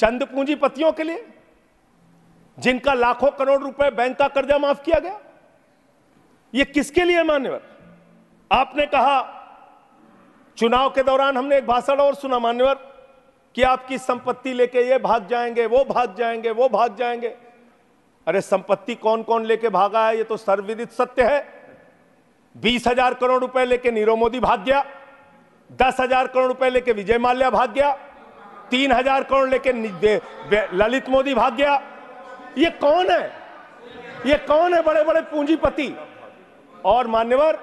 चंद पूंजीपतियों के लिए जिनका लाखों करोड़ रुपए बैंक का कर्जा माफ किया गया? यह किसके लिए मान्यवर? आपने कहा, चुनाव के दौरान हमने एक भाषण और सुना मान्यवर, कि आपकी संपत्ति लेके ये भाग जाएंगे, वो भाग जाएंगे, वो भाग जाएंगे। अरे संपत्ति कौन कौन लेके भागा है, ये तो सर्वविदित सत्य है। 20,000 करोड़ रुपए लेके नीरव मोदी भाग गया, 10,000 करोड़ रुपए लेके विजय माल्या भाग गया, 3,000 करोड़ लेके ललित मोदी भाग गया। ये कौन है? ये कौन है बड़े बड़े पूंजीपति? और मान्यवर,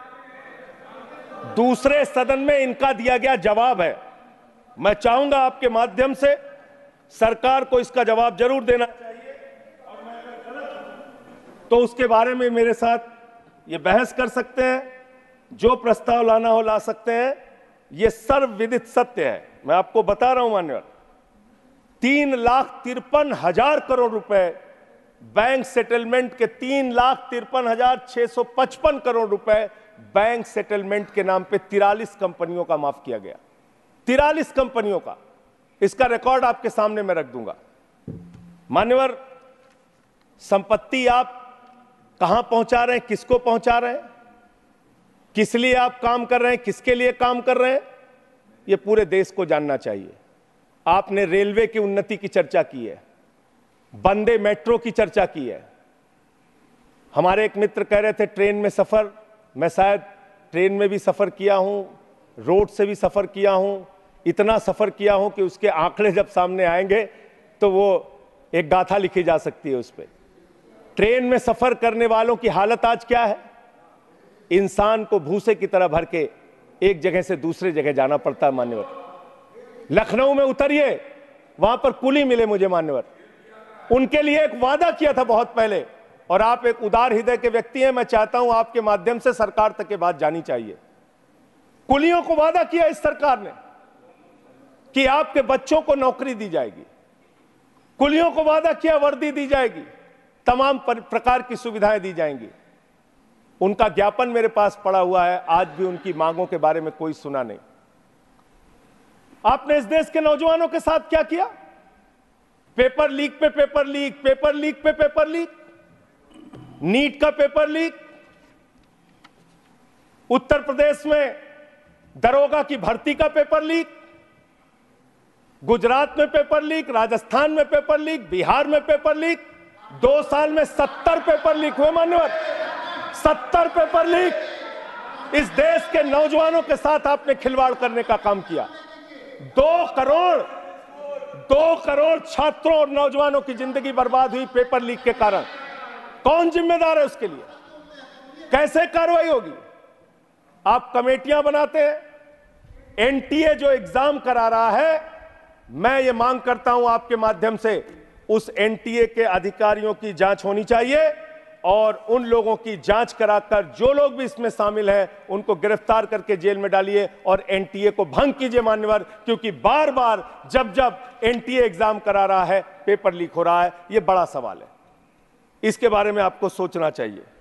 दूसरे सदन में इनका दिया गया जवाब है। मैं चाहूंगा आपके माध्यम से सरकार को इसका जवाब जरूर देना चाहिए, और मैं अगर गलत हूं तो उसके बारे में मेरे साथ ये बहस कर सकते हैं, जो प्रस्ताव लाना हो ला सकते हैं। ये सर्वविदित सत्य है। मैं आपको बता रहा हूं मान्यवर, 3,53,000 करोड़ रुपए बैंक सेटलमेंट के, 3,53,655 करोड़ रुपए बैंक सेटलमेंट के नाम पे 43 कंपनियों का माफ किया गया। 43 कंपनियों का। इसका रिकॉर्ड आपके सामने मैं रख दूंगा। मान्यवर, संपत्ति आप कहां पहुंचा रहे हैं, किसको पहुंचा रहे हैं, किस लिए आप काम कर रहे हैं, किसके लिए काम कर रहे हैं, यह पूरे देश को जानना चाहिए। आपने रेलवे की उन्नति की चर्चा की है, वंदे मेट्रो की चर्चा की है। हमारे एक मित्र कह रहे थे ट्रेन में सफर, मैं शायद ट्रेन में भी सफर किया हूं, रोड से भी सफर किया हूं, इतना सफर किया हूं कि उसके आंकड़े जब सामने आएंगे तो वो एक गाथा लिखी जा सकती है उस पर। ट्रेन में सफर करने वालों की हालत आज क्या है? इंसान को भूसे की तरह भर के एक जगह से दूसरे जगह जाना पड़ता है मान्यवर। लखनऊ में उतरिए, वहां पर कुली मिले मुझे मान्यवर, उनके लिए एक वादा किया था बहुत पहले, और आप एक उदार हृदय के व्यक्ति हैं, मैं चाहता हूं आपके माध्यम से सरकार तक ये बात जानी चाहिए। कुलियों को वादा किया इस सरकार ने कि आपके बच्चों को नौकरी दी जाएगी, कुलियों को वादा किया वर्दी दी जाएगी, तमाम प्रकार की सुविधाएं दी जाएंगी। उनका ज्ञापन मेरे पास पड़ा हुआ है, आज भी उनकी मांगों के बारे में कोई सुना नहीं। आपने इस देश के नौजवानों के साथ क्या किया? पेपर लीक पे पेपर लीक, पेपर लीक पे पेपर लीक, नीट का पेपर लीक, उत्तर प्रदेश में दरोगा की भर्ती का पेपर लीक, गुजरात में पेपर लीक, राजस्थान में पेपर लीक, बिहार में पेपर लीक। 2 साल में 70 पेपर लीक हुए मान्यवर, 70 पेपर लीक। इस देश के नौजवानों के साथ आपने खिलवाड़ करने का काम किया। 2 करोड़ छात्रों और नौजवानों की जिंदगी बर्बाद हुई पेपर लीक के कारण। कौन जिम्मेदार है उसके लिए? कैसे कार्रवाई होगी? आप कमेटियां बनाते हैं। एनटीए जो एग्जाम करा रहा है, मैं ये मांग करता हूं आपके माध्यम से उस एनटीए के अधिकारियों की जांच होनी चाहिए, और उन लोगों की जांच कराकर जो लोग भी इसमें शामिल हैं उनको गिरफ्तार करके जेल में डालिए और एनटीए को भंग कीजिए मान्यवर, क्योंकि बार बार जब जब एनटीए एग्जाम करा रहा है पेपर लीक हो रहा है। यह बड़ा सवाल है, इसके बारे में आपको सोचना चाहिए।